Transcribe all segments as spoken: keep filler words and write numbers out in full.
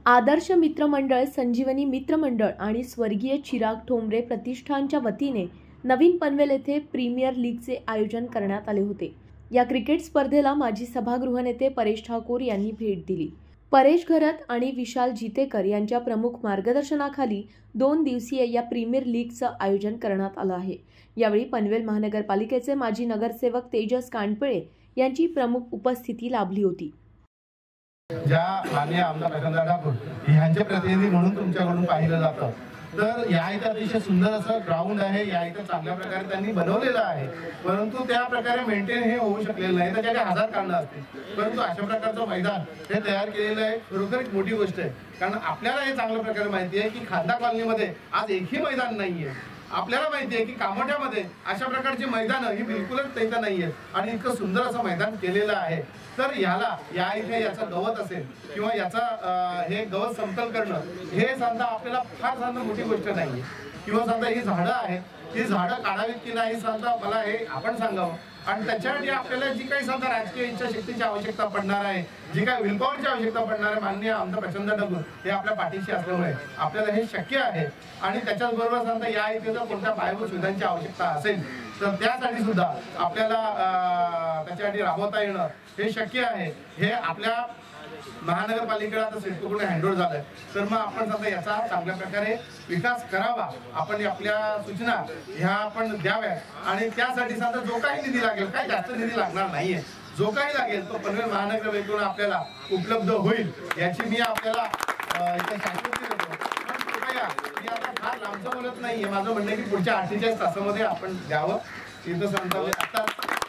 आदर्श मित्र मंडळ, संजीवनी मित्र मंडळ आणि स्वर्गीय चिराग ठोंबरे प्रतिष्ठानच्या वतीने नवीन पनवेल येथे प्रीमियर लीगचे आयोजन करण्यात आले होते। या क्रिकेट स्पर्धेला माजी सभागृह नेते परेश ठाकूर यांनी भेट दिली। परेश घरत आणि विशाल जितेकर यांच्या प्रमुख मार्गदर्शनाखाली दोन दिवसीय या प्रीमियर लीगचं आयोजन करण्यात आलं आहे। यावेळी पनवेल महानगरपालिकेचे माजी नगरसेवक तेजस कांडपिळे यांची प्रमुख उपस्थिती लाभली होती। ज्या माननीय आमदार प्रशांत ठाकूर यांचे प्रतिनिधी म्हणून तुमच्याकडून पाहिलं जातं, तर या इथं अतिशय सुंदर असं ग्राउंड आहे। या इथं चांगल्या प्रकारे त्यांनी बनवलेलं आहे, परंतु त्या प्रकारे मेंटेन हे होऊ शकलेलं नाही। त्याच्याकडे हजार कारणं असतील, परंतु अशा प्रकारचं मैदान हे तयार केलेलं आहे, खरोखर एक मोठी गोष्ट आहे। कारण आपल्याला हे चांगल्या प्रकारे माहिती आहे की खांदा कॉलनीमध्ये आज एकही मैदान नाहीये। आपल्याला माहिती आहे की कामोठ्यामध्ये अशा प्रकारची मैदानं ही बिलकुलच तैता नाहीये आणि इतकं सुंदर असं मैदान केलेलं आहे। तर याला या इथे याचं गवत असेल किंवा याचा हे गवत समतल करणं हे समजा आपल्याला फार समजा मोठी गोष्ट नाहीये, किंवा समजा ही झाडं आहेत, ही झाडं काढावीत की नाही समजा मला हे आपण सांगावं। आणि त्याच्यासाठी आपल्याला जी काही समजा राजकीय इच्छाशक्तीची आवश्यकता पडणार आहे, जी काही विलपॉवरची आवश्यकता पडणार आहे, माननीय आमदार प्रशांत ठाकूर हे आपल्या पाठीशी असल्यामुळे आपल्याला हे शक्य आहे। आणि त्याच्याच बरोबर समजा या इथे जर कोणत्या पायाभूत सुविधांची आवश्यकता असेल तर त्यासाठी सुद्धा आपल्याला त्याच्यासाठी राबवता येणं हे शक्य आहे। हे आपल्या महानगरपालिकेला आता सिडकोकडून हँडओव्हर झालंय, तर मग आपण समजा याचा चांगल्या प्रकारे विकास करावा। आपण आपल्या सूचना ह्या आपण द्याव्या आणि त्यासाठी समजा जो काही निधी लागेल, काही जास्त निधी लागणार नाहीये, जो काही लागेल तो पनवेल महानगरपालिकेकडून आपल्याला उपलब्ध होईल याची मी आपल्याला इथे शाश्वती देतो। पण कृपया मी आता फार लांबचं बोलत नाहीये, माझं म्हणणं आहे की पुढच्या अठ्ठेचाळीस तासामध्ये आपण द्यावं। इथं समजा आता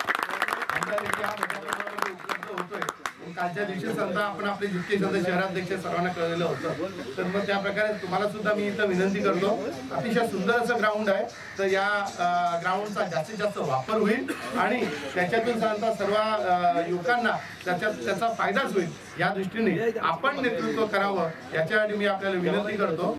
उपलब्ध होतोय, कालच्या दिवशी समजा आपण आपले जितके समजा शहराध्यक्ष सर्वांना कळलेलं होतं, तर मग त्या प्रकारे तुम्हाला सुद्धा मी इथं विनंती करतो। अतिशय सुंदर असं ग्राउंड आहे, तर या ग्राउंडचा जास्तीत जास्त वापर होईल आणि त्याच्यातून समजा सर्व युवकांना त्याच्यात त्याचा फायदाच होईल। या दृष्टीने आपण नेतृत्व करावं याच्यासाठी मी आपल्याला विनंती करतो।